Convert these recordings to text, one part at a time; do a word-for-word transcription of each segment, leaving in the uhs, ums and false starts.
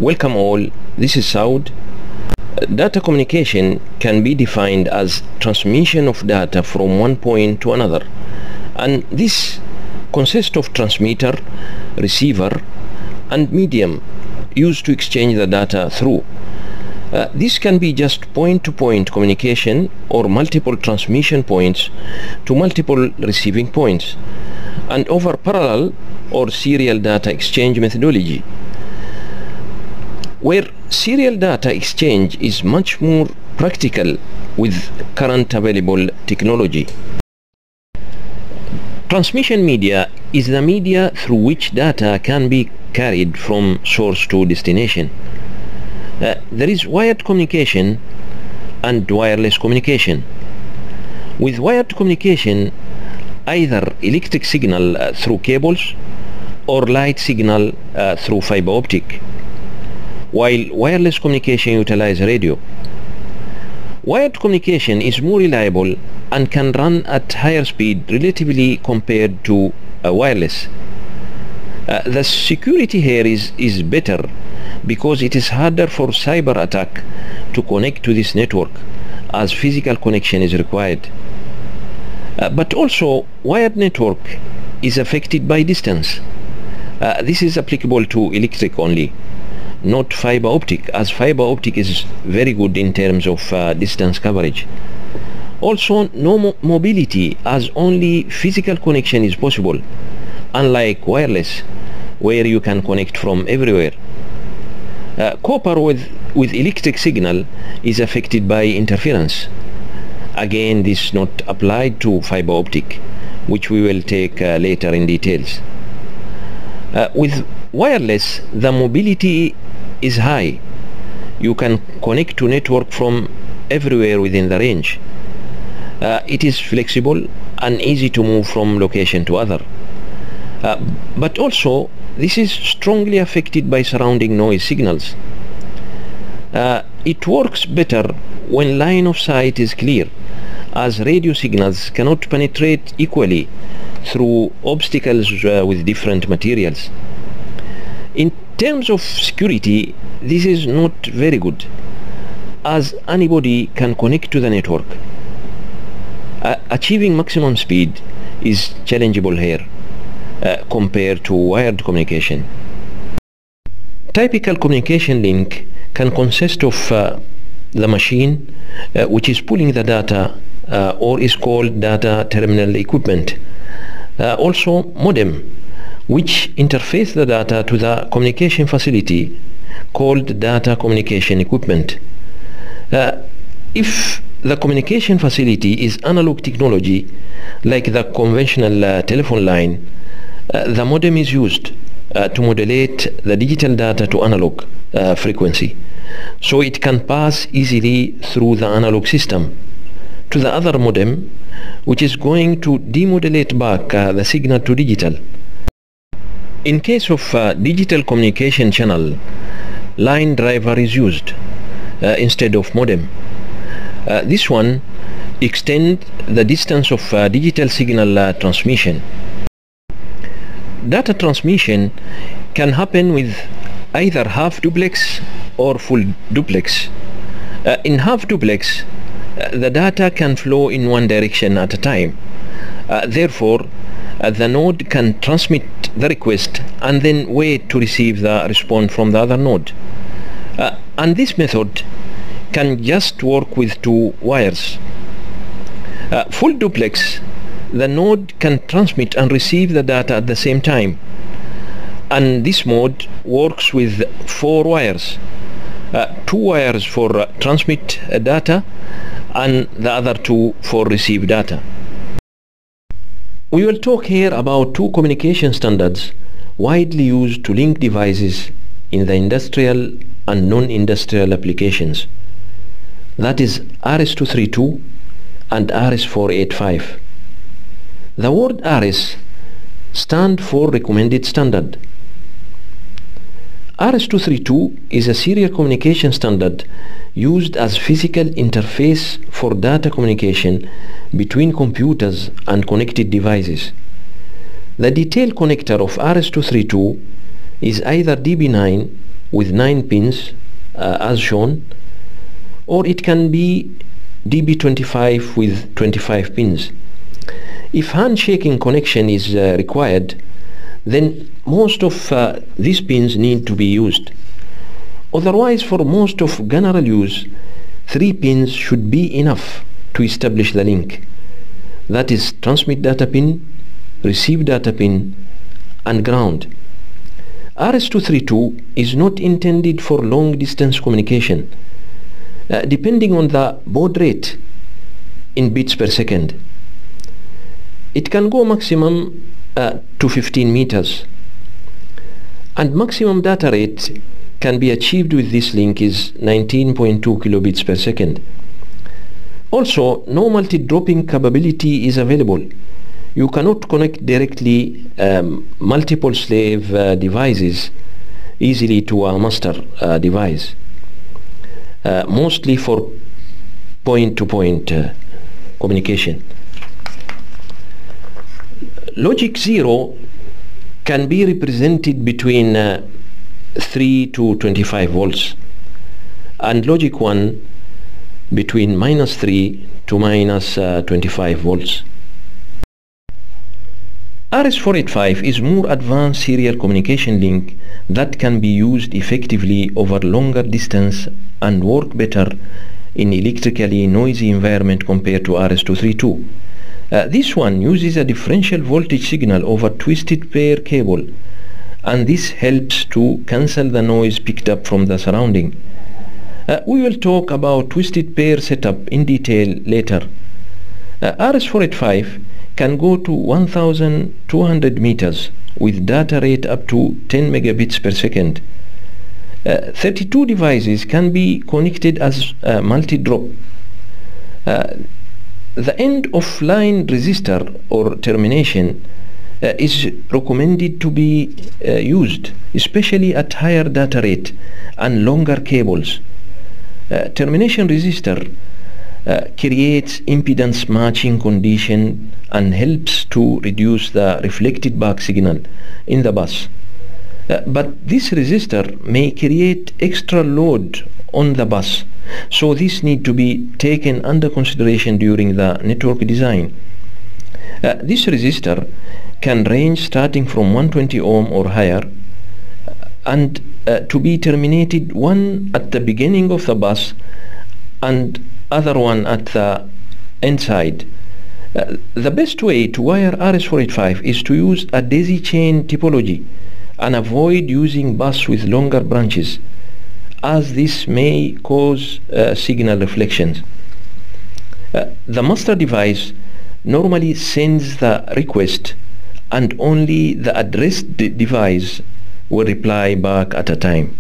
Welcome all, this is Saud. Data communication can be defined as transmission of data from one point to another, and this consists of transmitter, receiver and medium used to exchange the data through. Uh, this can be just point-to-point communication or multiple transmission points to multiple receiving points, and over parallel or serial data exchange methodology, where serial data exchange is much more practical with current available technology. Transmission media is the media through which data can be carried from source to destination. Uh, there is wired communication and wireless communication. With wired communication, either electric signal uh, through cables or light signal uh, through fiber optic, while wireless communication utilizes radio. Wired communication is more reliable and can run at higher speed relatively compared to uh, wireless. Uh, the security here is, is better because it is harder for cyber attack to connect to this network as physical connection is required. Uh, but also wired network is affected by distance. Uh, this is applicable to electric only, not fiber optic, as fiber optic is very good in terms of uh, distance coverage. Also no mo mobility, as only physical connection is possible, unlike wireless where you can connect from everywhere. Uh, copper with, with electric signal is affected by interference. Again, this is not applied to fiber optic, which we will take uh, later in details. Uh, with wireless, the mobility is high. You can connect to network from everywhere within the range. Uh, it is flexible and easy to move from location to other. Uh, but also, this is strongly affected by surrounding noise signals. Uh, it works better when line of sight is clear, as radio signals cannot penetrate equally through obstacles uh, with different materials. In terms of security, this is not very good, as anybody can connect to the network. Uh, achieving maximum speed is challengeable here uh, compared to wired communication. Typical communication link can consist of uh, the machine uh, which is pulling the data uh, or is called data terminal equipment. Uh, also modem, which interface the data to the communication facility called data communication equipment. Uh, if the communication facility is analog technology like the conventional uh, telephone line, uh, the modem is used uh, to modulate the digital data to analog uh, frequency, so it can pass easily through the analog system to the other modem, which is going to demodulate back uh, the signal to digital. In case of uh, digital communication channel, line driver is used uh, instead of modem. Uh, this one extends the distance of uh, digital signal uh, transmission. Data transmission can happen with either half duplex or full duplex. Uh, in half duplex, uh, the data can flow in one direction at a time. Uh, therefore, uh, the node can transmit the request and then wait to receive the response from the other node. Uh, and this method can just work with two wires. Uh, full duplex, the node can transmit and receive the data at the same time, and this mode works with four wires. Uh, two wires for uh, transmit uh, data and the other two for receive data. We will talk here about two communication standards widely used to link devices in the industrial and non-industrial applications. That is R S two thirty-two and R S four eighty-five. The word R S stands for recommended standard. R S two thirty-two is a serial communication standard used as physical interface for data communication between computers and connected devices. The detailed connector of R S two thirty-two is either D B nine with nine pins uh, as shown, or it can be D B twenty-five with twenty-five pins. If handshaking connection is uh, required, then most of uh, these pins need to be used. Otherwise, for most of general use, three pins should be enough to establish the link. That is transmit data pin, receive data pin, and ground. R S two thirty-two is not intended for long distance communication, uh, depending on the baud rate in bits per second. It can go maximum uh, to fifteen meters, and maximum data rate can be achieved with this link is nineteen point two kilobits per second. Also, no multi-dropping capability is available. You cannot connect directly um, multiple slave uh, devices easily to a master uh, device, uh, mostly for point-to-point uh, communication. Logic zero can be represented between uh, three to twenty-five volts, and logic one between minus three to minus uh, twenty-five volts. R S four eighty-five is more advanced serial communication link that can be used effectively over longer distance and work better in electrically noisy environment compared to R S two thirty-two. Uh, this one uses a differential voltage signal over twisted pair cable, and this helps to cancel the noise picked up from the surrounding. Uh, we will talk about twisted pair setup in detail later. Uh, R S four eighty-five can go to one thousand two hundred meters with data rate up to ten megabits per second. Uh, thirty-two devices can be connected as uh, multi-drop. Uh, the end of line resistor or termination uh, is recommended to be uh, used, especially at higher data rate and longer cables. Uh, termination resistor uh, creates impedance matching condition and helps to reduce the reflected back signal in the bus. Uh, but this resistor may create extra load on the bus, so this need to be taken under consideration during the network design. Uh, this resistor can range starting from one hundred twenty ohm or higher, and uh, to be terminated one at the beginning of the bus and other one at the end side. Uh, the best way to wire R S four eighty-five is to use a daisy chain topology and avoid using bus with longer branches, as this may cause uh, signal reflections. Uh, the master device normally sends the request, and only the addressed device will reply back at a time.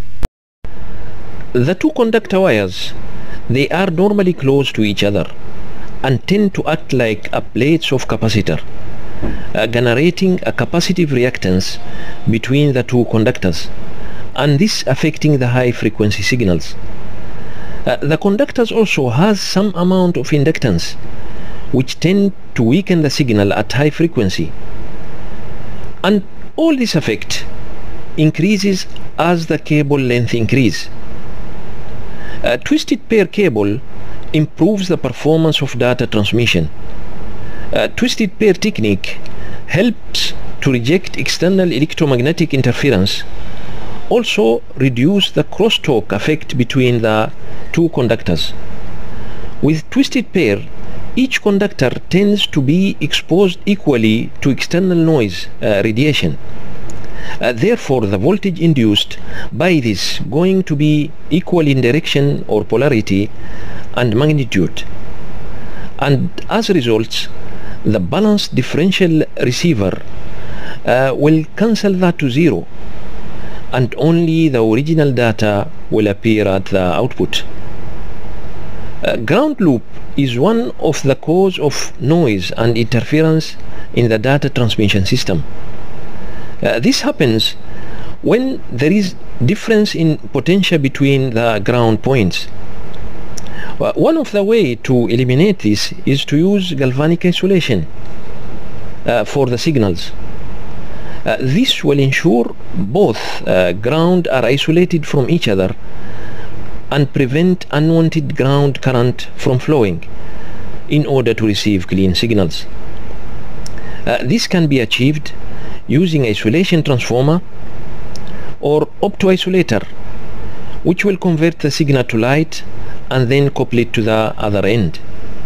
The two conductor wires, they are normally close to each other and tend to act like a plates of capacitor, uh, generating a capacitive reactance between the two conductors, and this affecting the high frequency signals. Uh, the conductors also has some amount of inductance, which tend to weaken the signal at high frequency, and all this effect increases as the cable length increase. A twisted pair cable improves the performance of data transmission. A twisted pair technique helps to reject external electromagnetic interference, also reduce the crosstalk effect between the two conductors. With twisted pair, each conductor tends to be exposed equally to external noise uh, radiation. Uh, therefore, the voltage induced by this going to be equal in direction or polarity and magnitude. And as a result, the balanced differential receiver uh, will cancel that to zero, and only the original data will appear at the output. Uh, ground loop is one of the cause of noise and interference in the data transmission system. Uh, this happens when there is difference in potential between the ground points. Uh, one of the way to eliminate this is to use galvanic isolation uh, for the signals. Uh, this will ensure both uh, ground are isolated from each other and prevent unwanted ground current from flowing in order to receive clean signals. Uh, this can be achieved using isolation transformer or opto-isolator, which will convert the signal to light and then couple it to the other end.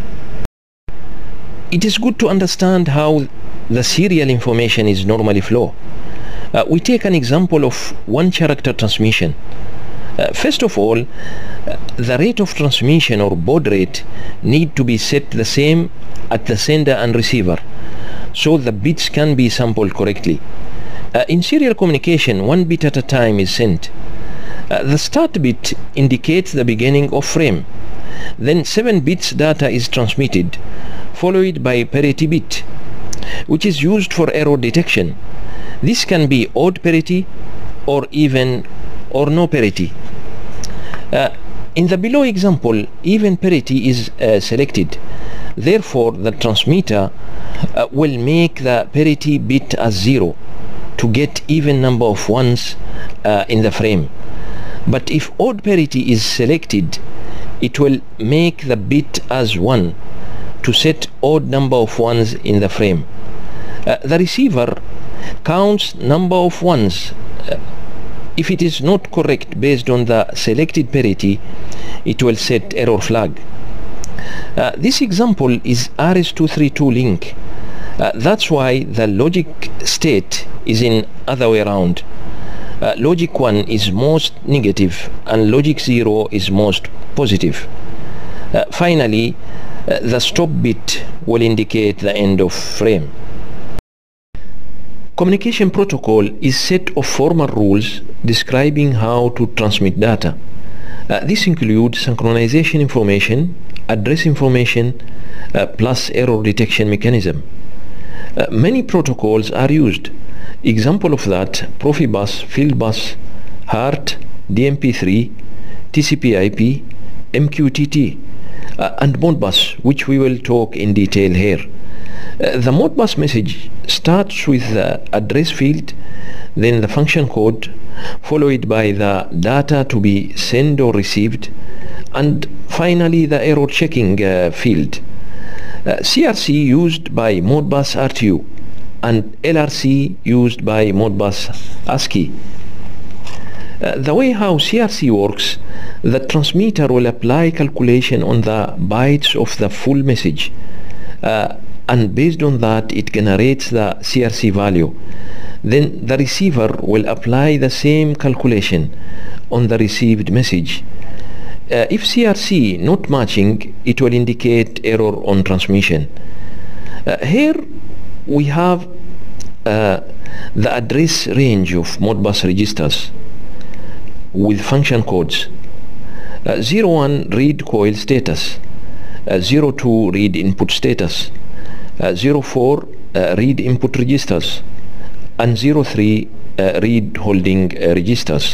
It is good to understand how the serial information is normally flow. Uh, we take an example of one character transmission. Uh, first of all, uh, the rate of transmission or baud rate need to be set the same at the sender and receiver, so the bits can be sampled correctly. Uh, in serial communication, one bit at a time is sent. Uh, the start bit indicates the beginning of frame. Then seven bits data is transmitted, followed by parity bit, which is used for error detection. This can be odd parity or even or no parity. Uh, in the below example, even parity is uh, selected. Therefore, the transmitter uh, will make the parity bit as zero to get even number of ones uh, in the frame. But if odd parity is selected, it will make the bit as one to set odd number of ones in the frame. Uh, the receiver counts number of ones. Uh, if it is not correct based on the selected parity, it will set error flag. Uh, this example is R S two thirty-two link. Uh, that's why the logic state is in other way around. Uh, logic one is most negative and logic zero is most positive. Uh, finally, uh, the stop bit will indicate the end of frame. Communication protocol is set of formal rules describing how to transmit data. Uh, this includes synchronization information, address information, uh, plus error detection mechanism. Uh, many protocols are used. Example of that: Profibus, Fieldbus, H A R T, D M P three, T C P I P, M Q T T, uh, and Modbus, which we will talk in detail here. Uh, the Modbus message starts with the address field, then the function code, followed by the data to be sent or received, and finally the error checking uh, field. Uh, C R C used by Modbus R T U and L R C used by Modbus ASCII. Uh, the way how C R C works, the transmitter will apply calculation on the bytes of the full message, uh, and based on that it generates the C R C value. Then the receiver will apply the same calculation on the received message. Uh, if C R C not matching, it will indicate error on transmission. Uh, here we have uh, the address range of Modbus registers with function codes. Uh, zero one read coil status, uh, zero two read input status, uh, zero four uh, read input registers, and zero three uh, read holding uh, registers.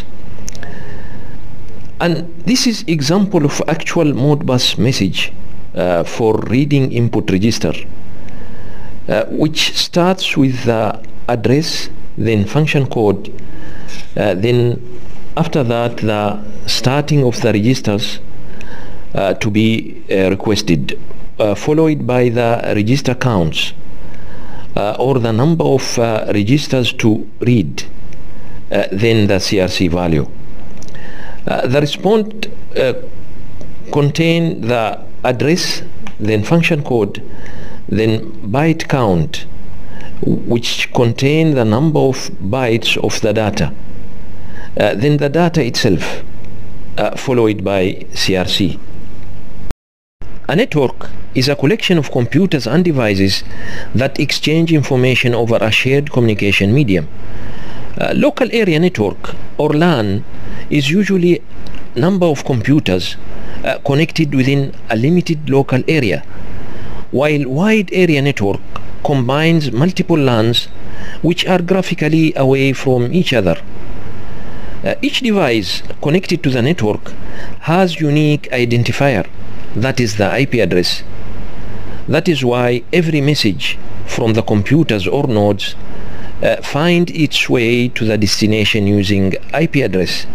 And this is example of actual Modbus message uh, for reading input register, uh, which starts with the address, then function code, uh, then after that the starting of the registers uh, to be uh, requested, uh, followed by the register counts, uh, or the number of uh, registers to read, uh, then the C R C value. Uh, the response uh, contain the address, then function code, then byte count, which contain the number of bytes of the data, uh, then the data itself, uh, followed by C R C. A network is a collection of computers and devices that exchange information over a shared communication medium. Uh, local area network, or LAN, is usually number of computers uh, connected within a limited local area, while wide area network combines multiple LANs which are graphically away from each other. Uh, each device connected to the network has unique identifier, that is the I P address. That is why every message from the computers or nodes uh, find its way to the destination using I P address.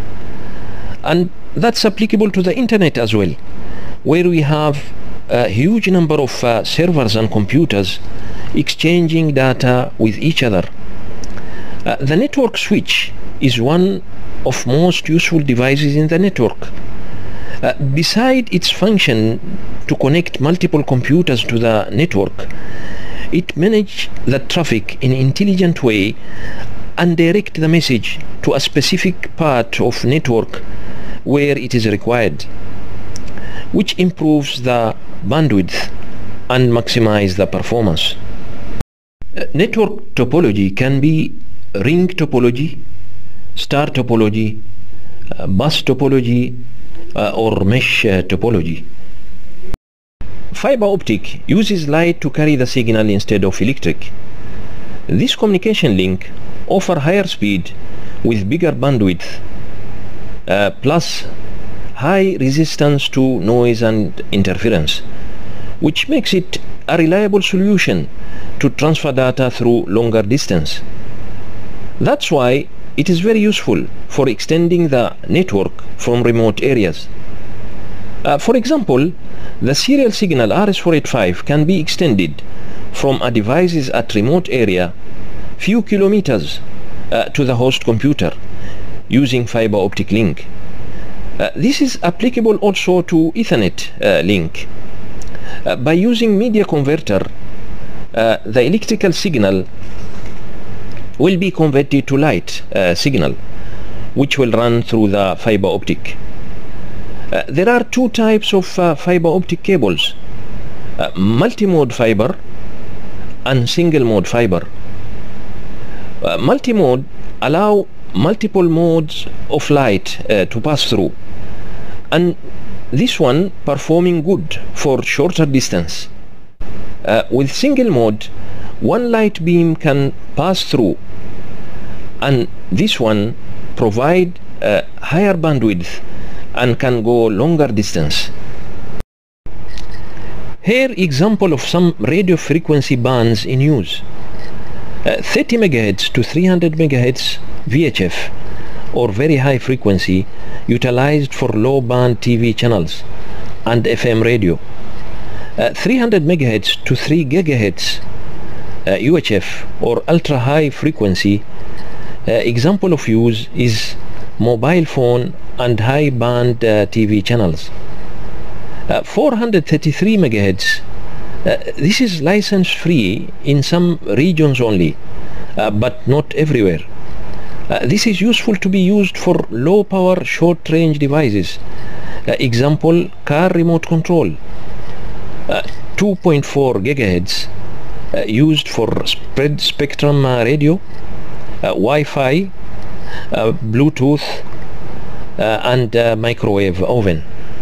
And that's applicable to the internet as well, where we have a huge number of uh, servers and computers exchanging data with each other. Uh, the network switch is one of most useful devices in the network. Uh, beside its function to connect multiple computers to the network, it manages the traffic in an intelligent way and direct the message to a specific part of network where it is required, which improves the bandwidth and maximize the performance. Uh, network topology can be ring topology, star topology, uh, bus topology, uh, or mesh uh, topology. Fiber optic uses light to carry the signal instead of electric. This communication link offers higher speed with bigger bandwidth, uh, plus high resistance to noise and interference, which makes it a reliable solution to transfer data through longer distance. That's why it is very useful for extending the network from remote areas. Uh, for example, the serial signal R S four eighty-five can be extended from a device at remote area few kilometers uh, to the host computer using fiber optic link. Uh, this is applicable also to Ethernet uh, link. Uh, by using media converter, uh, the electrical signal will be converted to light uh, signal, which will run through the fiber optic. Uh, there are two types of uh, fiber optic cables, uh, multi-mode fiber and single mode fiber. Uh, multi-mode allow multiple modes of light uh, to pass through, and this one performing good for shorter distance. Uh, with single mode, one light beam can pass through, and this one provide uh, higher bandwidth and can go longer distance. Here example of some radio frequency bands in use. Uh, thirty megahertz to three hundred megahertz V H F, or very high frequency, utilized for low band T V channels and F M radio. Uh, three hundred megahertz to three gigahertz uh, U H F, or ultra high frequency, uh, example of use is mobile phone and high band uh, T V channels. Uh, four hundred thirty-three megahertz, uh, this is license free in some regions only, uh, but not everywhere. Uh, this is useful to be used for low power short range devices. Uh, example, car remote control. Uh, two point four gigahertz uh, used for spread spectrum uh, radio, uh, Wi-Fi, uh, Bluetooth, uh, and uh, microwave oven.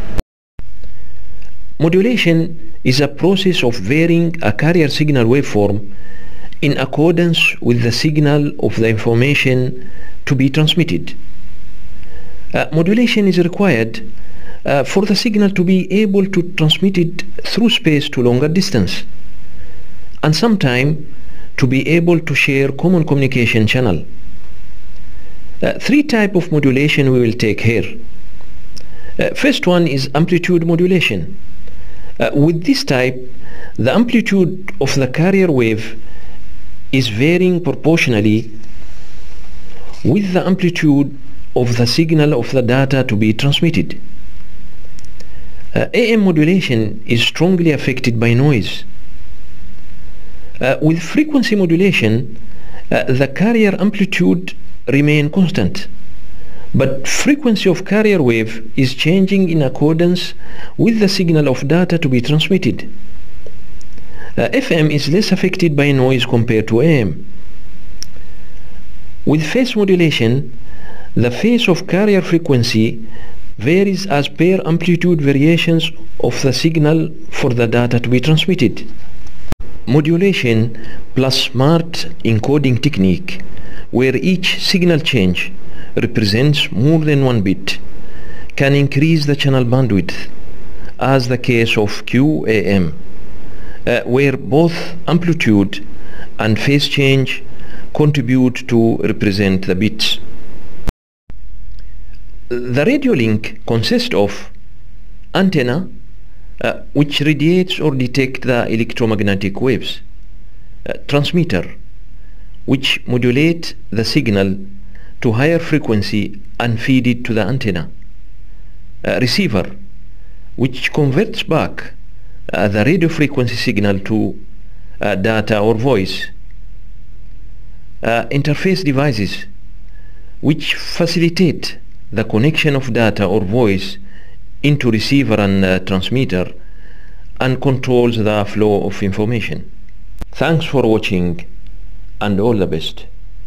Modulation is a process of varying a carrier signal waveform in accordance with the signal of the information to be transmitted. Uh, modulation is required Uh, for the signal to be able to transmit it through space to longer distance, and sometime to be able to share common communication channel. Uh, three type of modulation we will take here. Uh, first one is amplitude modulation. Uh, with this type, the amplitude of the carrier wave is varying proportionally with the amplitude of the signal of the data to be transmitted. Uh, A M modulation is strongly affected by noise. Uh, with frequency modulation, uh, the carrier amplitude remain constant, but frequency of carrier wave is changing in accordance with the signal of data to be transmitted. Uh, F M is less affected by noise compared to A M. With phase modulation, the phase of carrier frequency varies as per amplitude variations of the signal for the data to be transmitted. Modulation plus smart encoding technique, where each signal change represents more than one bit, can increase the channel bandwidth, as the case of Q A M, uh, where both amplitude and phase change contribute to represent the bits. The radio link consists of antenna, uh, which radiates or detects the electromagnetic waves, uh, transmitter, which modulate the signal to higher frequency and feed it to the antenna, uh, receiver, which converts back uh, the radio frequency signal to uh, data or voice, uh, interface devices, which facilitate the connection of data or voice into receiver and uh, transmitter and controls the flow of information. Thanks for watching and all the best.